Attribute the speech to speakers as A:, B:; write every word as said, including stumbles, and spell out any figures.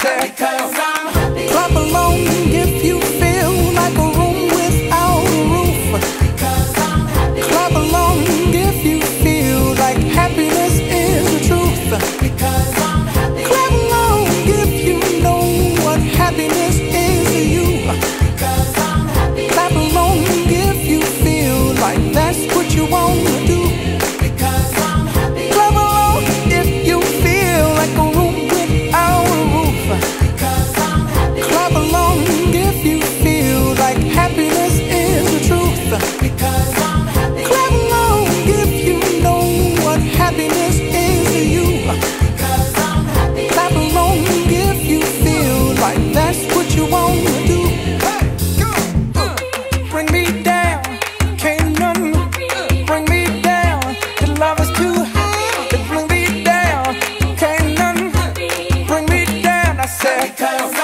A: said, because I'm happy. Clap along if you feel like a room without a roof. Because I'm happy. Clap along if you feel like happiness is the truth. Because I'm happy. Clap along if you know what happiness is to you. Because I'm happy. Clap along if you feel like that's what you want to do. Because I'm happy. Clap along if you feel like a room without a roof. Because I'm happy. Clap along if you feel like happiness is the truth. Because I'm happy. Clap along if you know what happiness is to you. Because I'm happy. Clap along if you feel like that's what you want to do. Hey, go, uh, bring me down, can't none bring me down. The love is too high to bring me down, can't none bring me down. I said, because